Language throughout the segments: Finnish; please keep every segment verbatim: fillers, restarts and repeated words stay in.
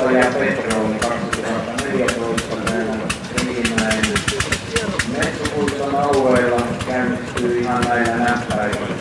Kallottaja Petroni kaksituhattaneljätoista päivän Riihimäen metsäpuiston alueella käynnistyy ihan näillä näppäillä.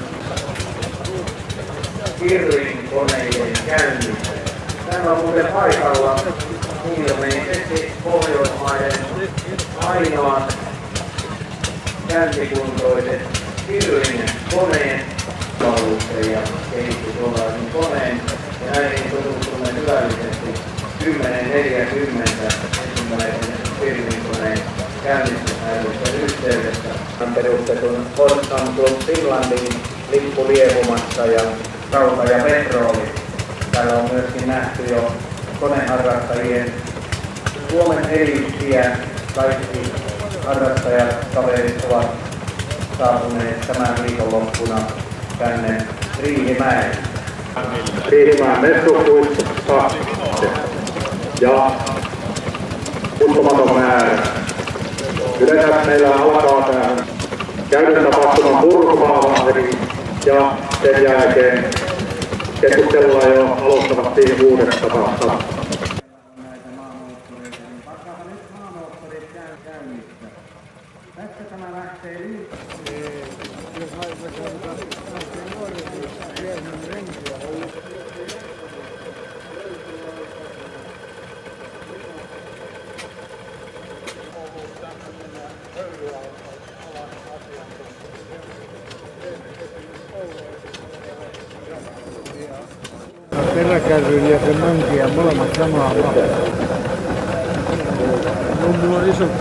Kirrin koneiden käynnistä. Tämä on muuten paikalla ilmeisesti Pohjoismaiden ainoat käyntikuntoiset Kirrin koneet ja kehitti tuollaisen koneen ja näihin tutustumme hyvällisesti kymmenen neljäkymmentä ensimmäisen Kirrin koneen käynnistysnäytöksen yhteydessä. On perustetun Forstam Club Finlandin lippu liehumassa ja Rauta ja Petroli. Täällä on myöskin nähty jo koneharrastajien Suomen eliittiä. Kaikki harrastajat, kaverit ovat saapuneet tämän viikonloppuna tänne Riihimäelle. Riihimäen messupuistossa ja uskomaton määrä. Yleensä meillä alkaa tähän käydyn tapahtuman purkumaavahdi ja sen jälkeen keskustellaan jo alustavasti uudesta tapasta. Tästä tämä lähtee liikkeelle. Peräkärryyn ja sen mönkiä molemmat samaa vahvaa. No, mulla on iso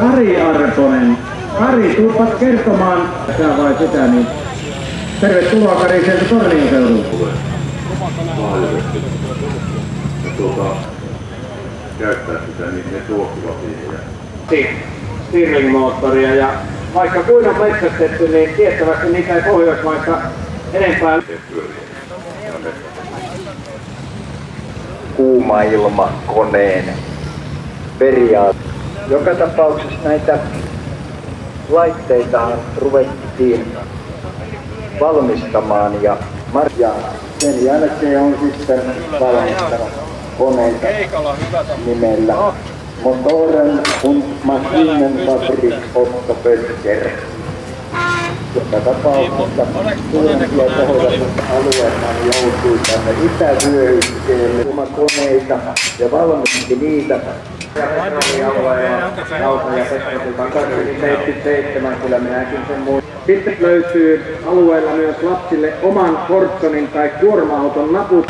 Kari Arponen. Kari, tuupat kertomaan sitä vai sitä, niin tervetuloa Kari sieltä Tornion seudulta. Tuota, käyttää sitä, niin ne tuoksuvat siihen. Stirling-moottoria ja vaikka kuinka on metsästetty, niin tiettävästi niitä ei Pohjoismaissa enempää. Kuuma ilma koneen periaate. Joka tapauksessa näitä laitteita ruvettiin valmistamaan ja, ja sen jälkeen on sitten valmistanut koneita nimellä Motoren und Maschinenfabrik Otto Böttcher. Joka tapauksessa suurempia kohdallisuusalueena joutui tänne itävyöhykkeelle koneita ja valmisti niitä. Sitten löytyy alueella myös lapsille oman Fortsonin tai kuorma-auton naput.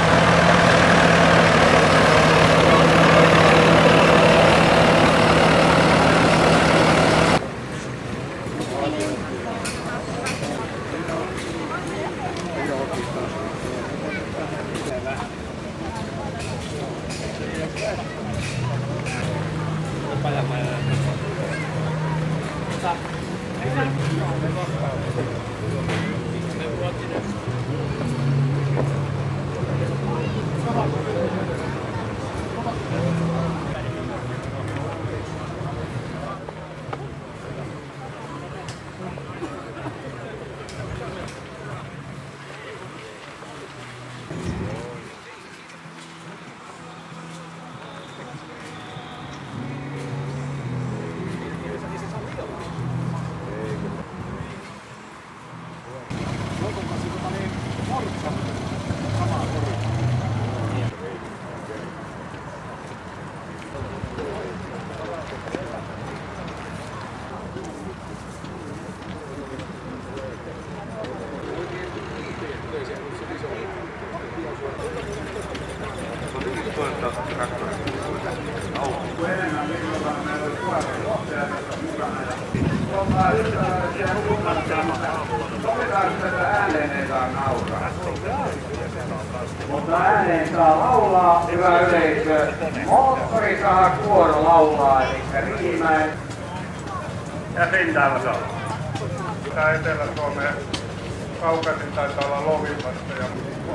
Mutta ääneen saa laulaa, hyvä yleisö. Moottori saa kuoro laulaa, eli Riihimäen. Ja sen täällä saa. Tää Etelä-Suomeen kaukaisin taitaa olla Lovillasta ja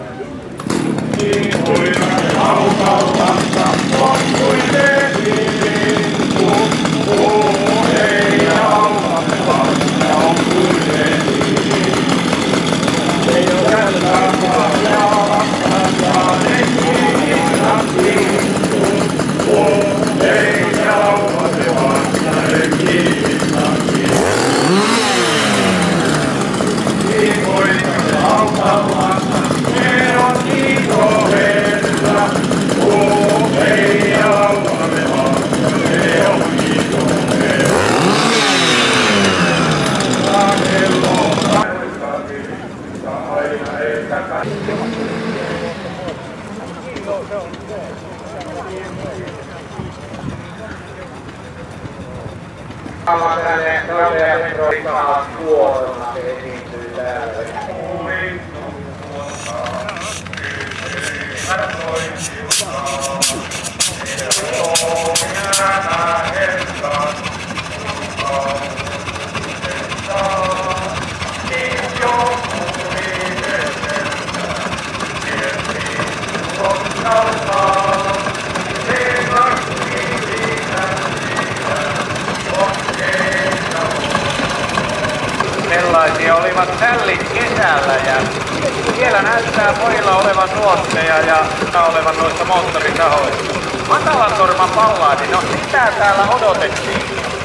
Sellaisia olivat tällit kesällä ja siellä näyttää pojilla olevan nuotteja ja olevan noista moottoritahoista. Matalantorman pallaadi, no mitä täällä odotettiin?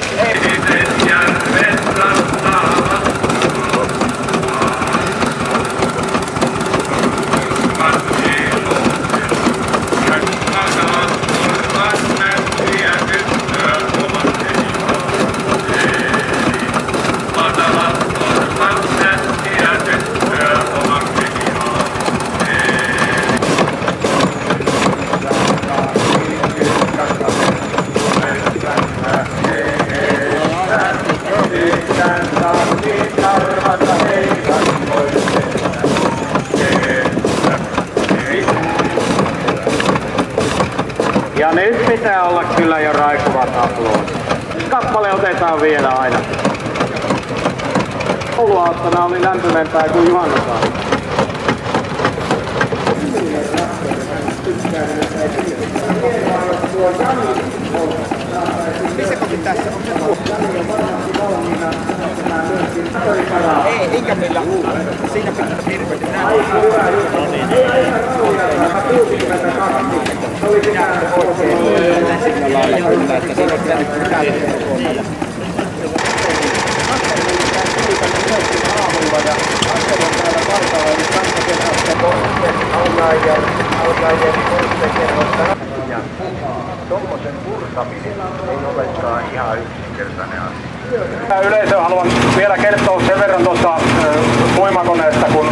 Ei. Thank you. Ja nyt pitää olla kyllä jo raikuvat aplodit. Kappale otetaan vielä aina. Jouluaattona oli lämpimämpää kuin juhannusaattona. Missä koki tässä? Onko se tuossa? Ei, eikä meillä siinä pitää hirveästi nähdä. Tommosen purkaminen ei olekaan ihan yksinkertainen asia. Yleisö haluan vielä kertoa sen verran tuosta uimakoneesta, kun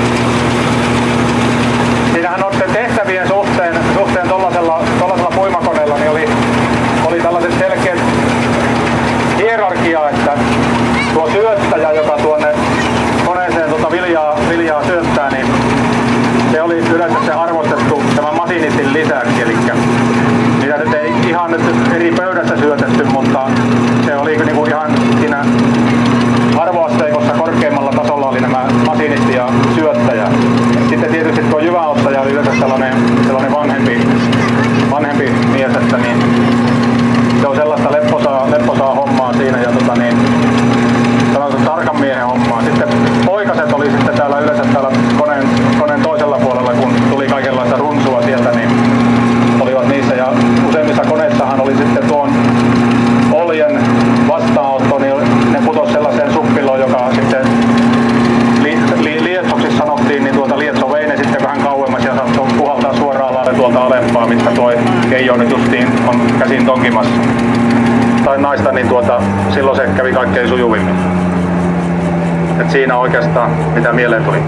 siinähän on tehtävien suhteen, suhteen tollasella, tollasella uimakoneella niin oli, oli tällaiset selkeät hierarkia, että tuo syöttäjä, joka tuonne koneeseen tuota viljaa, viljaa syöttää, niin se oli yleensä se arvostettu tämän masinistin lisäksi, eli niitä nyt ei ihan nyt eri pöydässä syötetty, mutta se oli niin kuin ihan siinä arvoasteikossa korkeimmalla tasolla oli nämä masinisti ja syöttäjä. Sitten tietysti tuo jyväottaja oli yleensä sellainen, sellainen vanhempi, vanhempi mies, että niin se on sellaista lepposaa, lepposaa hommaa siinä ja tota niin, sellaisen tarkan miehen hommaa. Sitten poikaset oli sitten täällä yleensä täällä koneen, koneen toisella puolella, kun tuli kaikenlaista runsua sieltä, niin olivat niissä ja useimmissa koneissahan oli sitten tuon oljen vastaanotto, niin ne putosi sellaiseen suppiloon, joka sitten li, li, lietsoksi sanottiin, niin tuota lietso vei ne sitten vähän kauemmas ja saattoi puhaltaa suoraan alalle tuolta alempaa, mistä tuo Keijo nyt justiin on käsin tonkimassa. Tai naista, niin tuota, silloin se kävi kaikkein sujuvimmin. Et siinä oikeastaan mitä mieleen tuli.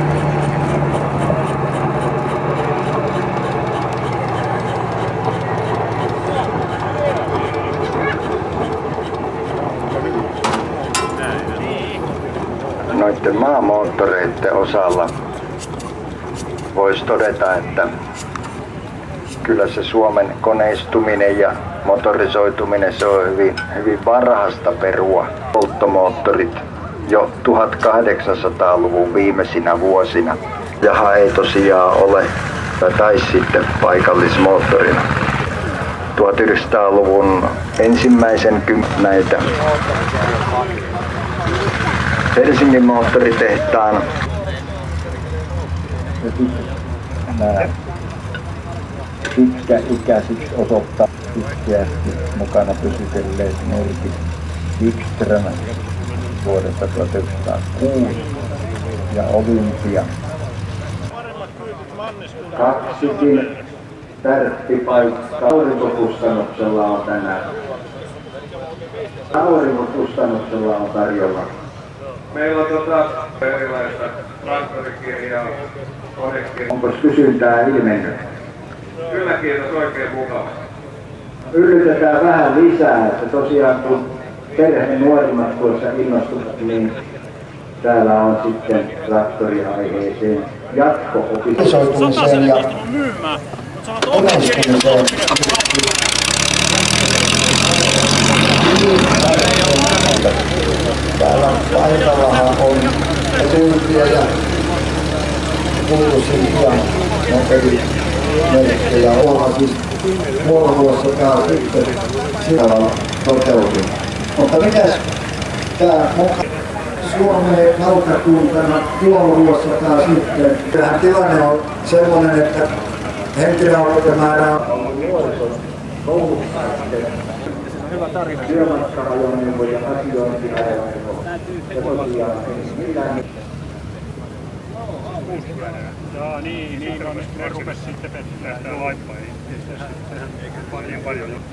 Noiden maamoottoreiden osalla voisi todeta, että kyllä se Suomen koneistuminen ja motorisoituminen se on hyvin, hyvin varhaista perua. Polttomoottorit jo tuhatkahdeksansataaluvun viimeisinä vuosina. Jaha ei tosiaan ole, tai sitten paikallismoottorina. tuhatyhdeksänsataaluvun ensimmäisen kymmenen näitä Helsingin moottoritehtaan pitkäikäisiksi osoittaa pitkästi mukana pysytelleet merkit Wikström vuodelta tuhatyhdeksänsataakuusi ja Olympia. Kaksikin tärppipaikka aurinkokustannuksella on tänään. Aurinkokustannuksella on tarjolla. Meillä on tota erilaista traktorikirjaa, konekirjaa. Onko kysyntää ilmennyt? Kyllä kiitos, oikein mukava. Yllytetään vähän lisää, että tosiaan kun perheen nuorimmat tuossa innostuvat, niin täällä on sitten traktoriaiheeseen jatko-opisoitumiseen ja onnistumiseen. Täällä paikallahan on tyyppiä ja kuuluisia noperimerkkejä Oulakin Vuorovuossa taas sitten siellä toteutui. Mutta mitäs tää Suomen lautakuntana Vuorovuossa taas sitten? Tähän tilanne on sellainen, että henkilöautomäärä on nuorison kouluttaisten hyvä tarina. Työmatka-ajoneuvo ja asiointi-ajoneuvo. Ja tosiaan ei millään. Jaa, niin, niin on. Ne rupes sitten pettää sitä laippaa. Sehän paljon paljon jo.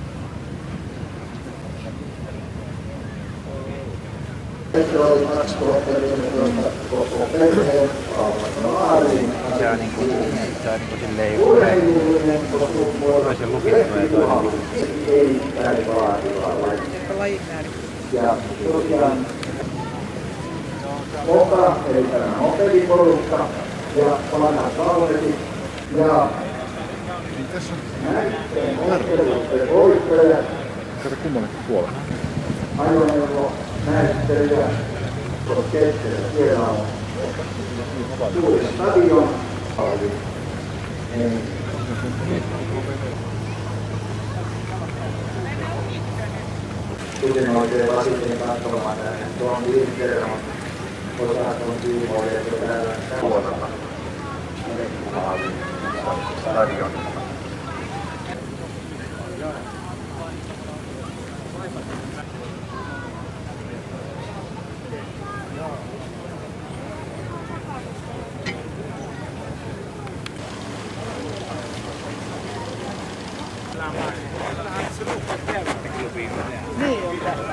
Se oli kaksituhattaneljätoista koko perheen Aavasmaariin. Se on niinku silleen urheilullinen toisen lukittua ja toinen erittäin vaativa laji. Ja tosiaan Oka, eli tämä hopeliporukka ja vanhat valvetit ja Tässä kato kummallekin puolelle. Ajoneuvo näyttelyä keskellä. Siellä on suuri stadion. Sitten oikein lasittiin katsomaan tuon viime kerran. Osa on viivoja ja täällä vuodella. Stadion. Niin on tässä.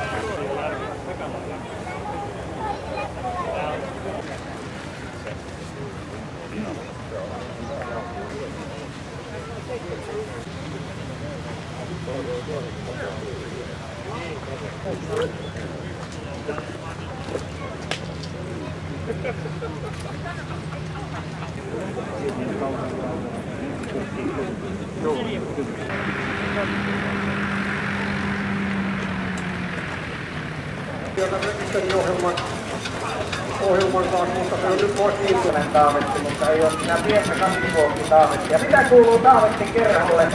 Ohjelman, ohjelman kanssa, mutta se on nyt pois Iisonen Taavetti, mutta ei ole minä pientä kasvivuokki Taavetti. Ja mitä kuuluu Taavettin kerholle?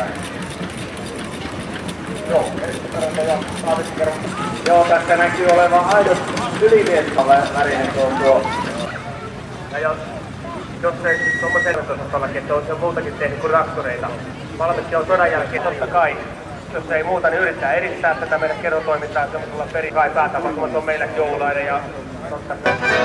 Joo, Erkko ja Taavetti kerho. Joo, tässä näkyy olevan aidot yliviestivärinen tuo tuo. Ja jos, jos ei siis tuommoisen osastollakin, että on se muutakin tehnyt kuin traktoreita. Valmisti on sodan jälkeen totta kai. Jos ei muuta, niin yrittää edistää tätä meidän kerhotoimintaa semmoisella perikai päätapahtumassa on meillä joululainen ja totta.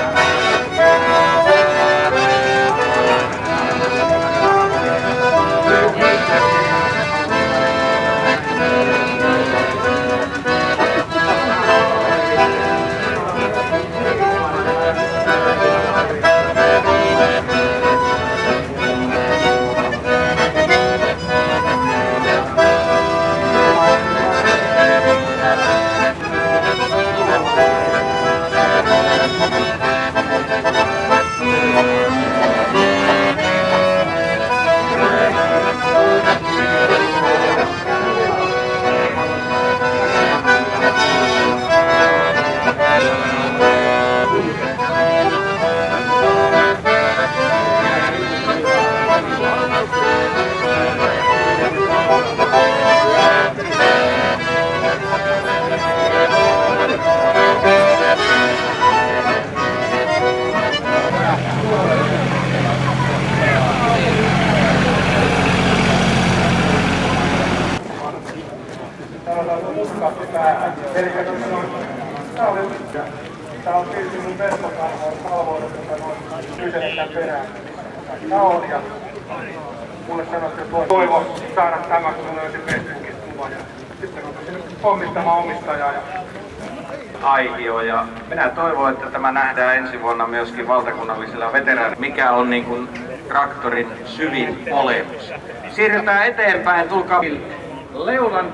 Tää on tietysti mun verkkokalvoon kalvoinut, että noin kyseinen tämän perään. Tää on ja mulle sanottiin, että voi toivo saada tämä, kun mä löysin Facebookista kuvan. Ja sitten rupesin pommittamaan omistajaa. Ja aihio ja minä toivon, että tämä nähdään ensi vuonna myöskin valtakunnallisella veteraanilla, mikä on niin kuin traktorin syvin olemus. Siirrytään eteenpäin, tulkaa Leuland.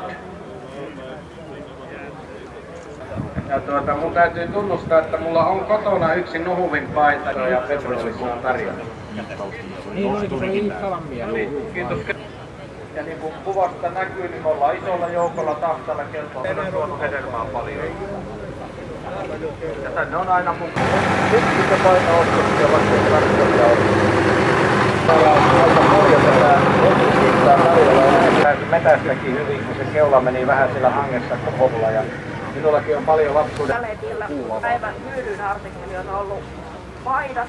Ja tuota, mun täytyy tunnustaa, että mulla on kotona yksi nuhuvin paita ja petrollisuus tarjolla. Niin oliko se Iikka Lammia? Niin, kiitos. Ja niin kuin kuvasta näkyy, niin me ollaan isolla joukolla tahtalla kelpoa. Meillä on tuonut hedelmää paljon. Ja tänne on aina mukaan. Nyt sitten paita ostoksia, vaikka ei traktoria ole. Täällä on aika paljon tätä otsikkiittaa tarjolla ja näin pääsi metästäkin hyvin, kun se keula meni vähän siellä hangessa koholla. Ja minullakin on paljon lapsuuden. Taletilla päivän hyödyn artikkeli on ollut paidat.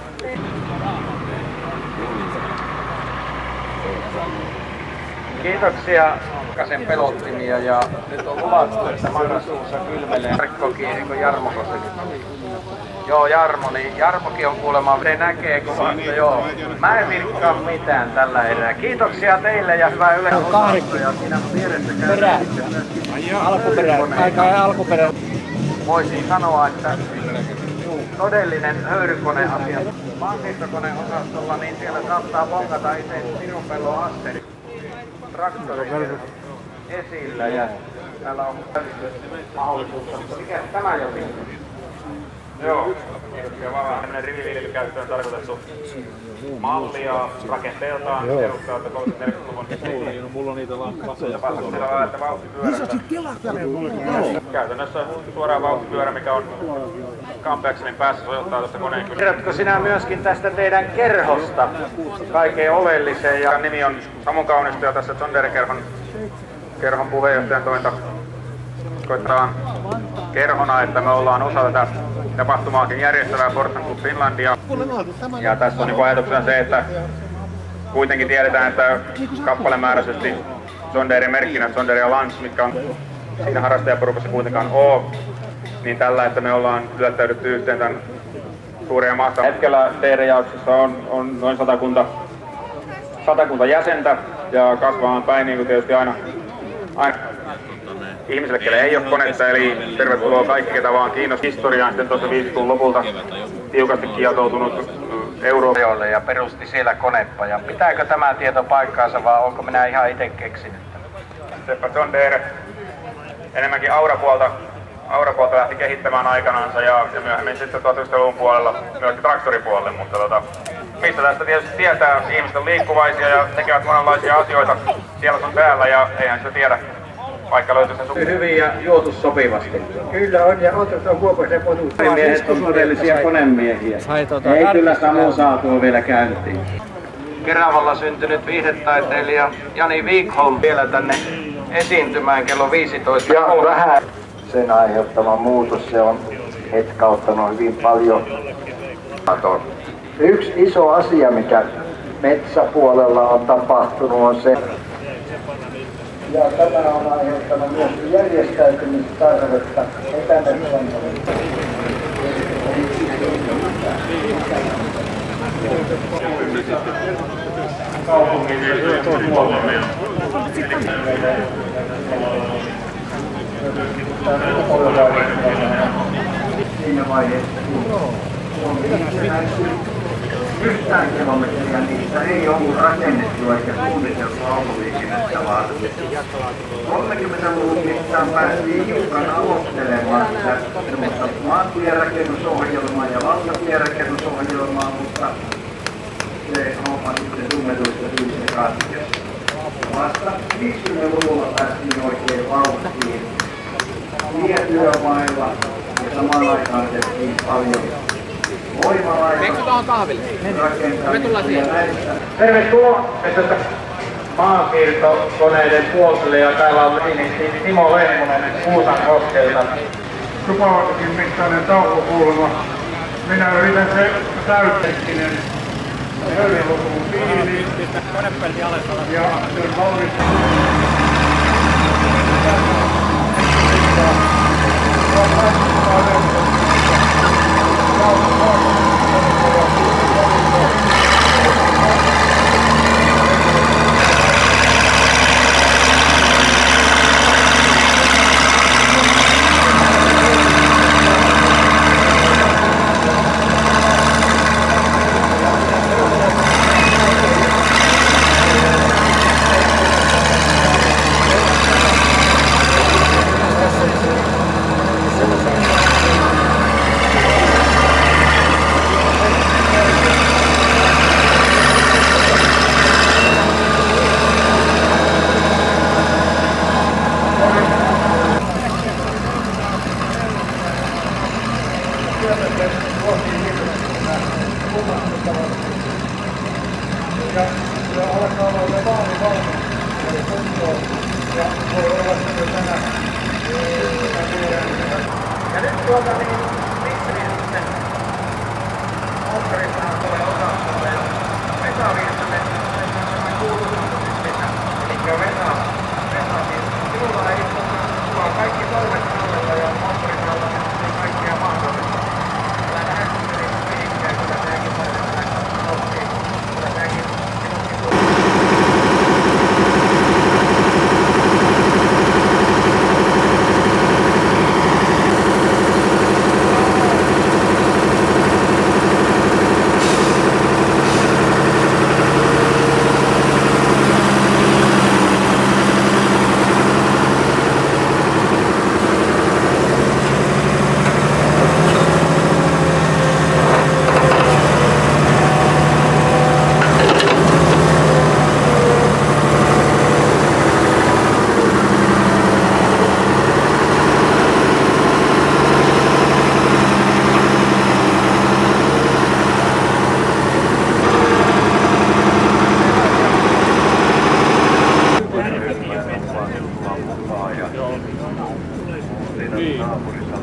Kiitoksia Kasen pelottimia ja nyt on luvattu, että marraskuussa kylmelee Arkkokin, eikö Jarmoko se? Joo, Jarmo, niin Jarmokin on kuulemma, se näkee kovasti, joo. Mä en virkkaa mitään tällä erää. Kiitoksia teille ja hyvää yleensä. Ja siinä vieressä käy Alkuperä, aika alkuperä. Voisin sanoa, että todellinen höyrykoneasia. Maansiirtokoneosastolla, niin siellä saattaa bongata itse sinun pellon asteri. Traktori esillä ja täällä on mahdollisuus. Mikä tämä jokin? Joo, kiitoksia vaan vähän tämmönen riviviljelykäyttöön tarkoitettu malli ja rakenteeltaan edustaa kolmekymmentä-neljäkymmentäluvun. Mulla on niitä laseja. Siellä vaan, että vauhtipyörä. Käytännössä suoraan vauhtipyörä, mikä on Campeakselin päässä, sojottaa tuosta koneen. Kerrotko sinä myöskin tästä teidän kerhosta kaikkein oleelliseen? Ja nimi on Samu Kaunisto ja tässä John Deere-kerhon kerhon puheenjohtajan tointa koittaa kerhona, että me ollaan osa tätä tapahtumaakin järjestävää Fortran Club Finlandia. Ja tässä on niin ajatuksena se, että kuitenkin tiedetään, että kappalemääräisesti John Deere merkkinä, John Deere ja Lance, mitkä on siinä harrastajaporukassa kuitenkaan oo, niin tällä, että me ollaan lyöttäydytty yhteen tämän suuren ja mahtavan. Hetkellä Deere-jaoksessa on, on noin satakunta, satakunta jäsentä ja kasvamaan päin, niin kuin tietysti aina, aina ihmisille, kelle ei ole konetta, eli tervetuloa kaikki, ketä vaan kiinnostaa historiaan. Sitten tuossa viisikymmentäluvun lopulta tiukasti kietoutunut Euroopalle ja perusti siellä konepajan. Pitääkö tämä tieto paikkaansa vai onko minä ihan itse keksinyt? Seppä John Deere enemmänkin aurapuolta, aurapuolta lähti kehittämään aikanaansa ja, ja myöhemmin sitten tuhatyhdeksänsataaluvun puolella myöskin traktoripuolelle, mutta tota, mistä tästä tietysti tietää, ihmiset on liikkuvaisia ja tekevät monenlaisia asioita siellä sun täällä ja eihän sitä tiedä. Vaikka löytyy sen suhteen hyvin ja juotu sopivasti. Kyllä on, ja otat on Kuopasen potuus. Miehet on todellisia konemiehiä. Ei kyllä Samu saatu vielä käyntiin. Keravalla syntynyt viihdetaiteilija Jani Wikholm vielä tänne esiintymään kello viisitoista. Ja vähän sen aiheuttama muutos, se on hetkauttanut hyvin paljon. Yksi iso asia, mikä metsäpuolella on tapahtunut, on se, ja tämä on aiheuttanut myös järjestäytymistarvetta etämetsän. Siinä vaiheessa, kun on yhtään kilometriä, niistä ei ollut rakennettu eikä suunniteltu autoliikennettä, vaan kolmekymmentäluvun mittaan päästiin hiukan aloittelemaan semmoista maantieräkennusohjelmaa ja valtatieräkennusohjelmaa, mutta se homma sitten tunnetuista syistä katkesi. Vasta viisikymmentäluvulla päästiin oikein vauhtiin tietyömailla ja samaan aikaan tehtiin paljon voimalaitosta rakentamista. Tervetuloa maansiirtokoneiden puolelle ja täällä on Timo Lehmonen Kuusankoskelta. Tupavastakin mittainen taukokulma. Minä yritän se täytettinen höyrilukuun kiinni. Ja sen valmistaa.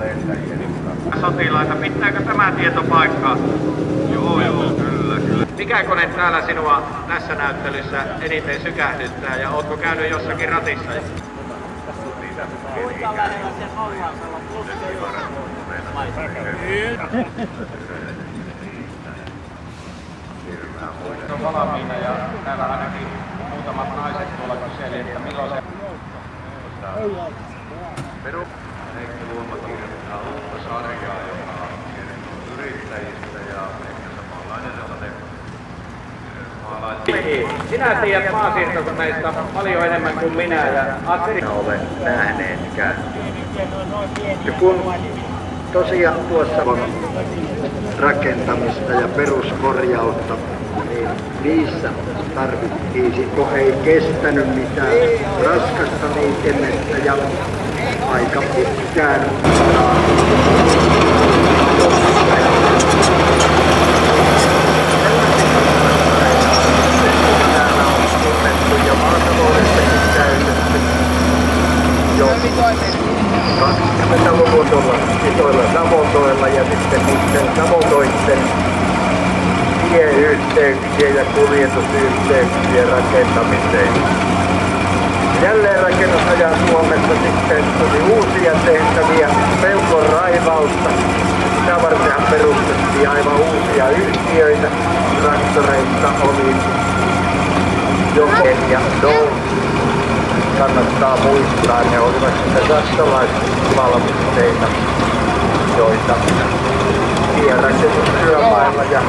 Sotilaita, pitääkö tämä tieto paikkaa? Joo, joo, kyllä, kyllä. Mikä kone täällä sinua tässä näyttelyssä eniten sykähdyttää ja ootko käynyt jossakin ratissa? Kuinka välillä se nollaisella plus on valmiina ja täällä ainakin muutamat naiset tuolla kyseli, että milloin se... Peru Heikki Luoma kirjoittaa uutta sarjaa, joka on yrittäjistä ja ehkä samanlainen sellainen maalainen. Sinä tiedät maasiirtokoneista paljon enemmän kuin minä ja Astrid ole nähneetkään. Ja kun tosiaan tuossa on rakentamista ja peruskorjausta, niin niissä tarvittiin, kun ei kestänyt mitään raskasta liikennettä ja aika pitkään. Täällä on tunnettu ja maataloudessakin käytetty jo kaksikymmentäluvun tuolla isoilla savoltoilla ja sitten niiden savoltoitten tieyhteyksien ja kuljetusyhteyksien rakentamiseen. Jälleenrakennusajan Suomessa sitten tuli uusia tehtäviä, pelkon raivausta. Sitä vartenhan perustettiin aivan uusia yhtiöitä. Traktoreista oli Joken ja Dol. Kannattaa muistaa, ne olivat sitten saksalaisvalmisteita, joita tienrakennustyömailla ja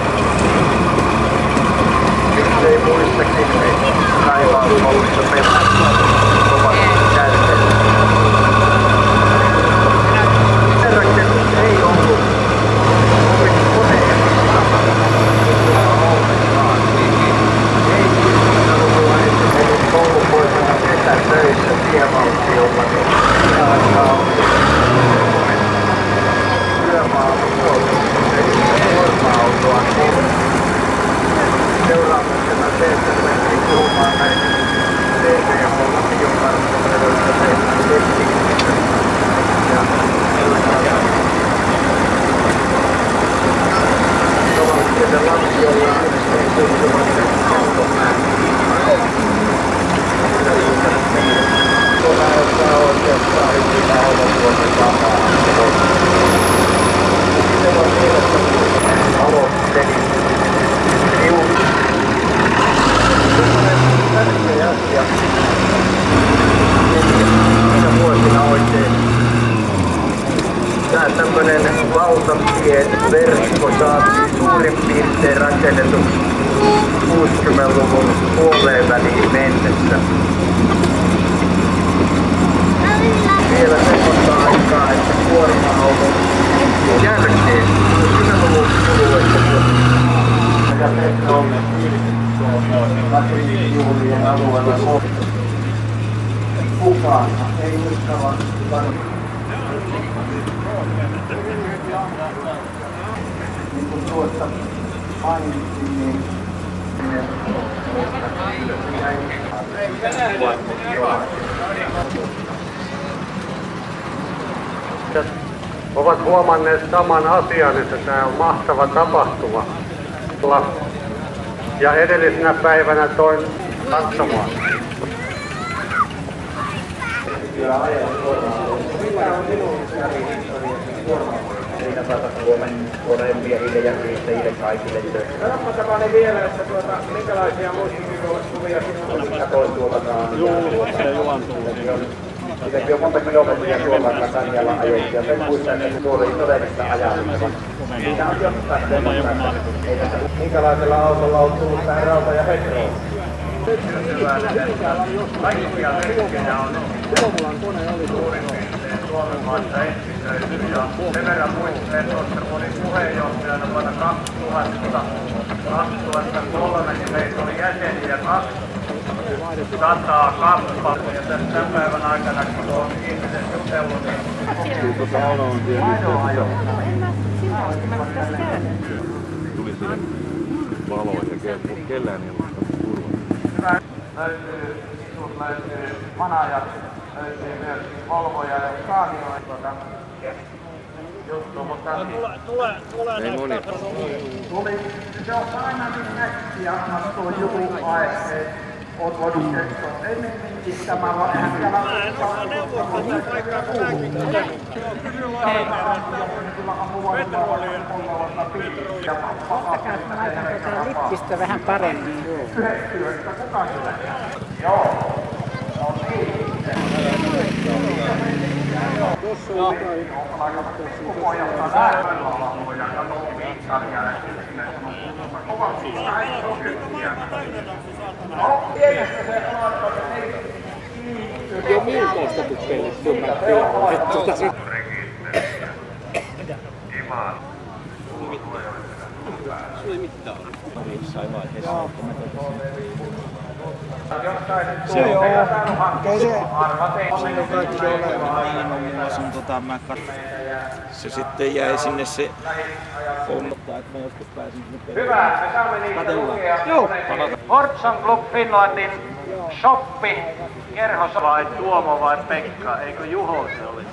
miksei muissakin ne raivaushommissa ovat käytettäviä. Tienrakennus ei ollut kovin koneellista ollenkaan. Ei kymmenluvulla ollut koulupoikana kesätöissä tievaltiolla, niin saattaa työmaa huoltoa, eli kuorma-autoa niin seuraamuksena se, että ruvettiin puhumaan näitä T V H-lapiokarttomeroista tehtiin tekniikistä. Ja tavallisesti lapiolla ei tuntuvat automään. Tuolla ottaa oikeastaan hyvin autovuoden samaa. Se on mielestäni aloitteli riutti. Tärkeä asia. Viime vuosina oikein. Tää tämmönen valtatieverkko saatiin suurin piirtein rakennetuksi kuusikymmentäluvun puoleen väliin mennessä. Vielä semmoista aikaa, että kuorma-auton jälkeen kuusikymmentäluvun kuluessa ja Petron Latrijuhlien alueella kukaan ei uskalla niin kuin tuossa mainitsin, niin ovat huomanneet saman asian, että tämä on mahtava tapahtuma. Ja edellisenä päivänä toin katsomaan. Mikä on sinun siinä saata Suomen miehille ja yrittäjille kaikille töihin? Sanotaanpa ne vielä, että tuota, minkälaisia muistikuvia sinulla katoin tuolta Juuliassa ja Julantuulla. Siitäkin on monta kilometriä Suomen Kanjalla ajettu ja sen muistan, että tuolla ei todellista ajallista. Siinä on jostain semmoista, minkälaisella autolla on tullut tähän Rauta ja Petroon. Kaikkia merkkejä on suurin piirtein Suomen maassa etsitöity ja sen verran muistelen tuossa, kun olin puheenjohtajana vuonna kaksituhatta, kaksituhattakolme, niin meitä oli jäseniä kaksisataa kappaletta ja tämän päivän aikana, kun on ihmiset jutellut, niin ainoa tuli siihen valoon ja kellään ei ollut turvaa. Löytyy, sinut löytyy manajat, löytyy myös Volvoja ja Scania. juttu, mutta Tulee, tulee Ei moni. Tuli, se on aina niin näkkiä, tuo jutun aiheet. Oot voinut kertoa ennemminkin tämä vaan ihan siellä on. Mä en osaa neuvoa tätä paikkaa, kun mäkin kyllä petrolia. Kohta mä laitan tätä lippistä vähän paremmin. Yhdestyöstä kuka sillä? Joo. No niin. Tuossa on Koko ajan lähdöllä olla ja katsoo viikkaan jälkeen sinne. Kovasti näin on yhtiä. No, pienestä se on jo miltoista tukkeille työmättiin. Iman. Se ei mitään. Jossain vaiheessa. Se joo. Kai se Siinä kaikki olevaa. Tota, mä se sitten jäi sinne se hommattaa, että mä joskus pääsin sinne perään. Hyvä, me saamme niitä lukea. Joo. Fortson Club Finlandin shoppi. Kerhos vai Tuomo vai Pekka? Eikö Juho se oli?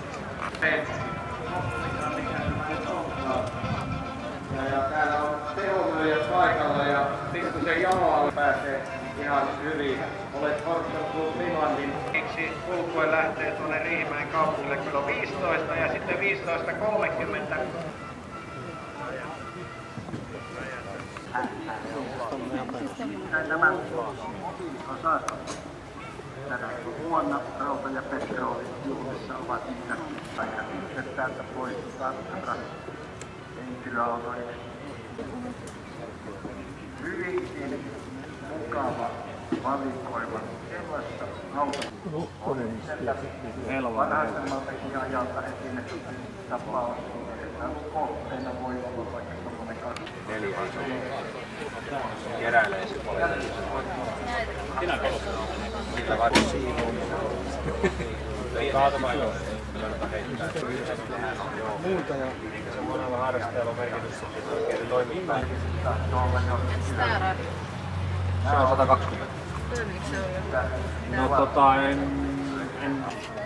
Ja täällä on tehomyyjät paikalla ja pikkusen jaloalla pääsee ihan hyvin. Olet Fortson Club Finlandin. Yksi kulkue lähtee tuonne Riihimäen kaupungille kello viisitoista ja sitten viisitoista kolmekymmentä. Nämä osat tänä vuonna Rauta ja Petroli juhlissa ovat niitä aika itse täältä pois katsotaan henkilöautoja. Hyvinkin mukava valikoima sellaista autoa. Vanhaisemmaltakin ajalta esimerkiksi tapaus, että kohteena voi olla vaikka semmoinen kaksi. Neljä keräilee se paljon. Sillä vaikka siinä on. Kaatama joo. muuta ja Se monella harrastajalla on merkitys oikein toimintaan. Se on sata kaksikymmentä. no tota en, en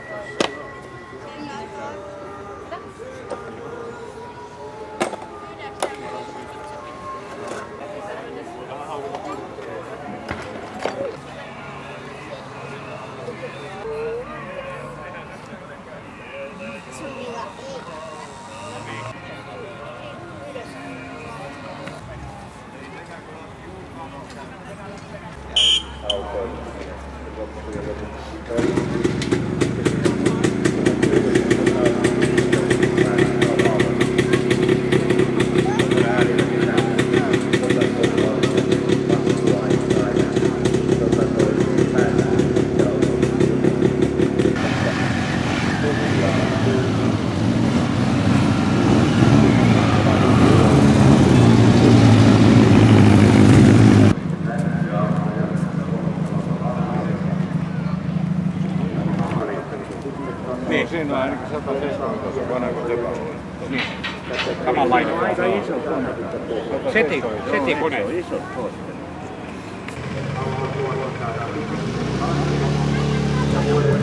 Niin, siinä on ainakin sata seitsemäntoista vanha kuin sepä on. Niin. Samanlainen. aika iso kone. Seti, setikone. Iso kone.